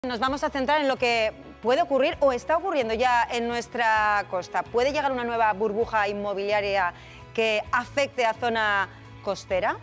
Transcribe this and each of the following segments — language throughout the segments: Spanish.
Nos vamos a centrar en lo que puede ocurrir o está ocurriendo ya en nuestra costa. ¿Puede llegar una nueva burbuja inmobiliaria que afecte a zona costera?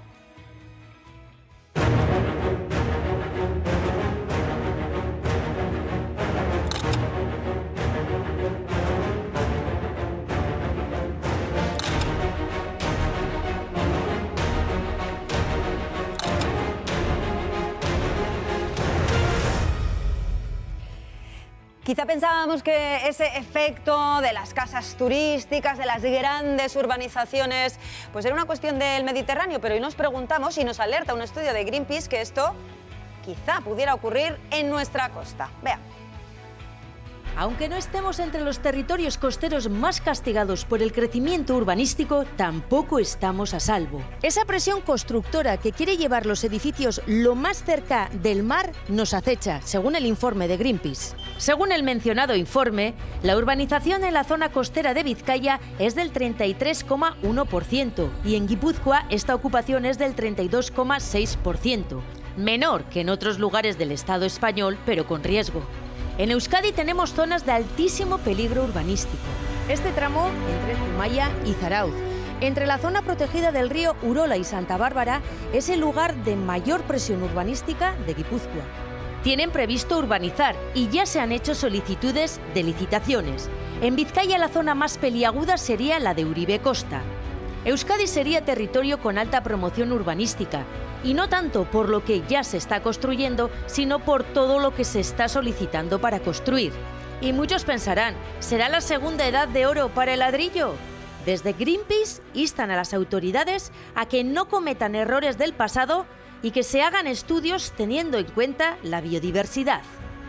Quizá pensábamos que ese efecto de las casas turísticas, de las grandes urbanizaciones, pues era una cuestión del Mediterráneo, pero hoy nos preguntamos y nos alerta un estudio de Greenpeace que esto quizá pudiera ocurrir en nuestra costa. Vean. Aunque no estemos entre los territorios costeros más castigados por el crecimiento urbanístico, tampoco estamos a salvo. Esa presión constructora que quiere llevar los edificios lo más cerca del mar nos acecha, según el informe de Greenpeace. Según el mencionado informe, la urbanización en la zona costera de Vizcaya es del 33,1% y en Guipúzcoa esta ocupación es del 32,6%, menor que en otros lugares del Estado español, pero con riesgo. En Euskadi tenemos zonas de altísimo peligro urbanístico. Este tramo entre Zumaya y Zarautz, entre la zona protegida del río Urola y Santa Bárbara, es el lugar de mayor presión urbanística de Guipúzcoa. Tienen previsto urbanizar y ya se han hecho solicitudes de licitaciones. En Vizcaya la zona más peliaguda sería la de Uribe Costa. Euskadi sería territorio con alta promoción urbanística, y no tanto por lo que ya se está construyendo, sino por todo lo que se está solicitando para construir. Y muchos pensarán, ¿será la segunda edad de oro para el ladrillo? Desde Greenpeace instan a las autoridades a que no cometan errores del pasado y que se hagan estudios teniendo en cuenta la biodiversidad.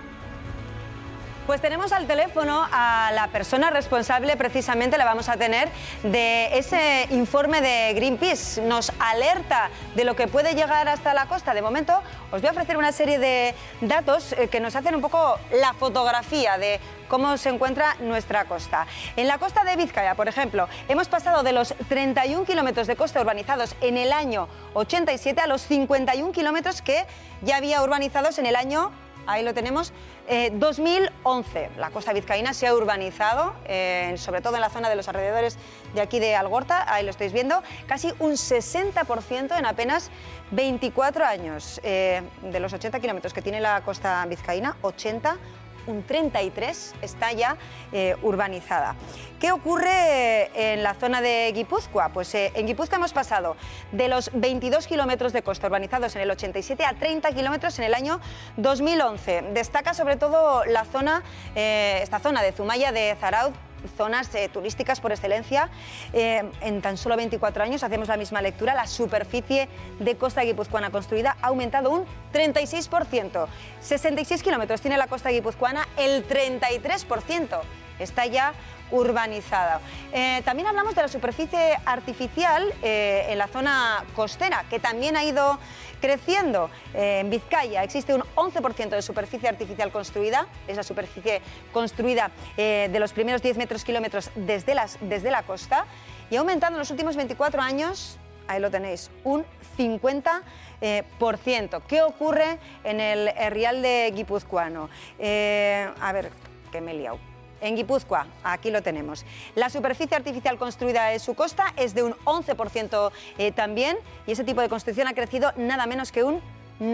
Pues tenemos al teléfono a la persona responsable, precisamente la vamos a tener, de ese informe de Greenpeace. Nos alerta de lo que puede llegar hasta la costa. De momento os voy a ofrecer una serie de datos que nos hacen un poco la fotografía de cómo se encuentra nuestra costa. En la costa de Vizcaya, por ejemplo, hemos pasado de los 31 kilómetros de costa urbanizados en el año 87 a los 51 kilómetros que ya había urbanizados en el año... Ahí lo tenemos, 2011. La costa vizcaína se ha urbanizado, sobre todo en la zona de los alrededores de aquí de Algorta, ahí lo estáis viendo, casi un 60% en apenas 24 años. De los 80 kilómetros que tiene la costa vizcaína, 80, un 33 está ya urbanizada. ¿Qué ocurre en la zona de Guipúzcoa? Pues en Guipúzcoa hemos pasado de los 22 kilómetros de costa urbanizados en el 87 a 30 kilómetros en el año 2011. Destaca sobre todo la zona, esta zona de Zumaya, de Zarautz, zonas turísticas por excelencia. En tan solo 24 años hacemos la misma lectura. La superficie de costa guipuzcoana construida ha aumentado un 36%. 66 kilómetros tiene la costa guipuzcoana, el 33% está ya urbanizada. También hablamos de la superficie artificial en la zona costera, que también ha ido creciendo. En Vizcaya existe un 11% de superficie artificial construida, es la superficie construida de los primeros 10 kilómetros desde la costa, y ha aumentado en los últimos 24 años, ahí lo tenéis, un 50%. ¿Qué ocurre en el Herrial de guipuzcoano? A ver, que me he liado. En Guipúzcoa, aquí lo tenemos. La superficie artificial construida en su costa es de un 11% también, y ese tipo de construcción ha crecido nada menos que un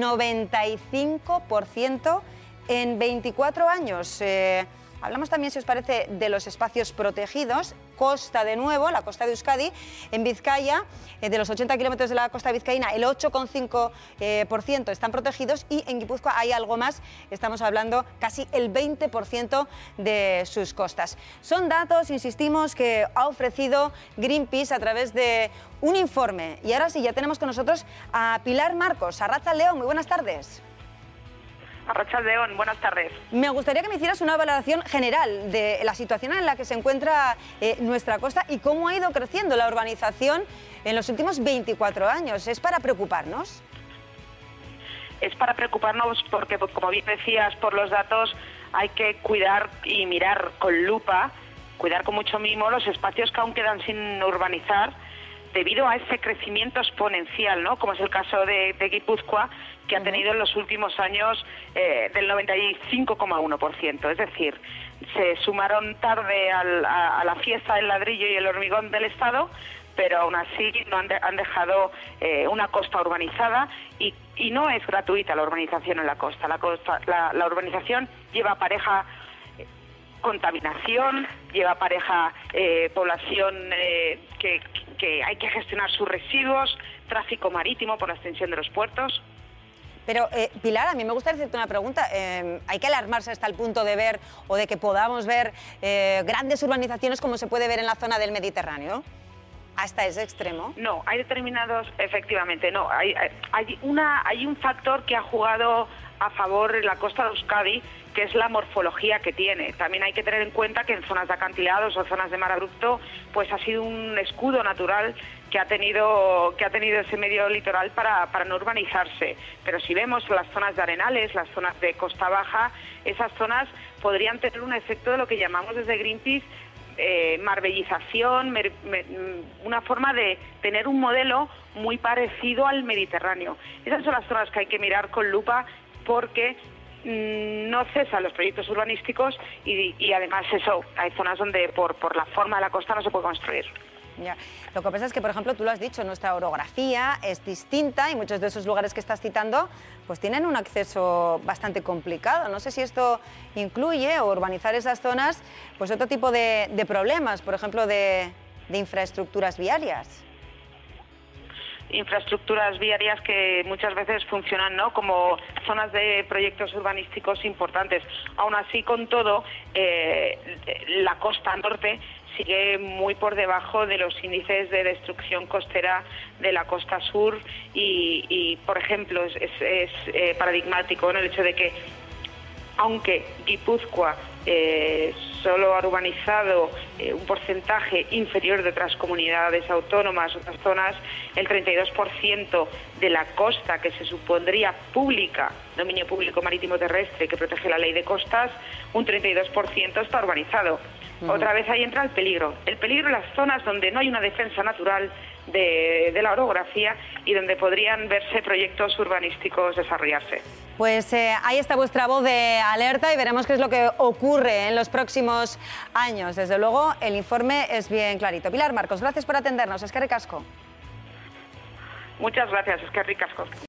95% en 24 años. Hablamos también, si os parece, de los espacios protegidos. Costa, de nuevo, la costa de Euskadi. En Vizcaya, de los 80 kilómetros de la costa vizcaína, el 8,5% están protegidos, y en Guipúzcoa hay algo más, estamos hablando casi el 20% de sus costas. Son datos, insistimos, que ha ofrecido Greenpeace a través de un informe. Y ahora sí, ya tenemos con nosotros a Pilar Marcos. Arratsaldeon, muy buenas tardes. Arratsaldeon, buenas tardes. Me gustaría que me hicieras una valoración general de la situación en la que se encuentra nuestra costa y cómo ha ido creciendo la urbanización en los últimos 24 años. ¿Es para preocuparnos? Es para preocuparnos porque, como bien decías, por los datos hay que cuidar y mirar con lupa, cuidar con mucho mimo los espacios que aún quedan sin urbanizar, debido a ese crecimiento exponencial, ¿no? Como es el caso de Guipúzcoa, que ha tenido en los últimos años del 95,1%. Es decir, se sumaron tarde a la fiesta del ladrillo y el hormigón del Estado, pero aún así no han dejado una costa urbanizada y no es gratuita la urbanización en la costa. La urbanización lleva apareja contaminación, lleva apareja población que hay que gestionar sus residuos, tráfico marítimo por la extensión de los puertos. Pero, Pilar, a mí me gustaría hacerte una pregunta. ¿Hay que alarmarse hasta el punto de ver o de que podamos ver grandes urbanizaciones como se puede ver en la zona del Mediterráneo? ¿Hasta ese extremo? No, hay determinados, efectivamente, no. Hay un factor que ha jugado a favor en la costa de Euskadi, que es la morfología que tiene. También hay que tener en cuenta que en zonas de acantilados o zonas de mar abrupto, pues ha sido un escudo natural que ha tenido ese medio litoral para no urbanizarse. Pero si vemos las zonas de arenales, las zonas de costa baja, esas zonas podrían tener un efecto de lo que llamamos desde Greenpeace marbellización, una forma de tener un modelo muy parecido al Mediterráneo. Esas son las zonas que hay que mirar con lupa porque no cesan los proyectos urbanísticos y además hay zonas donde por la forma de la costa no se puede construir. Ya. Lo que pasa es que, por ejemplo, tú lo has dicho, nuestra orografía es distinta y muchos de esos lugares que estás citando pues tienen un acceso bastante complicado. No sé si esto incluye o urbanizar esas zonas pues otro tipo de problemas, por ejemplo, de infraestructuras viarias. Infraestructuras viarias que muchas veces funcionan, ¿no?, como zonas de proyectos urbanísticos importantes. Aún así, con todo, la costa norte sigue muy por debajo de los índices de destrucción costera de la costa sur y por ejemplo, es paradigmático en el hecho de que, aunque Guipúzcoa solo ha urbanizado un porcentaje inferior de otras comunidades autónomas, otras zonas, el 32% de la costa que se supondría pública, dominio público marítimo terrestre que protege la ley de costas, un 32% está urbanizado. Otra vez ahí entra el peligro en las zonas donde no hay una defensa natural de la orografía y donde podrían verse proyectos urbanísticos desarrollarse. Pues ahí está vuestra voz de alerta y veremos qué es lo que ocurre en los próximos años. Desde luego, el informe es bien clarito. Pilar Marcos, gracias por atendernos. Eskerrik asko. Muchas gracias, Eskerrik asko.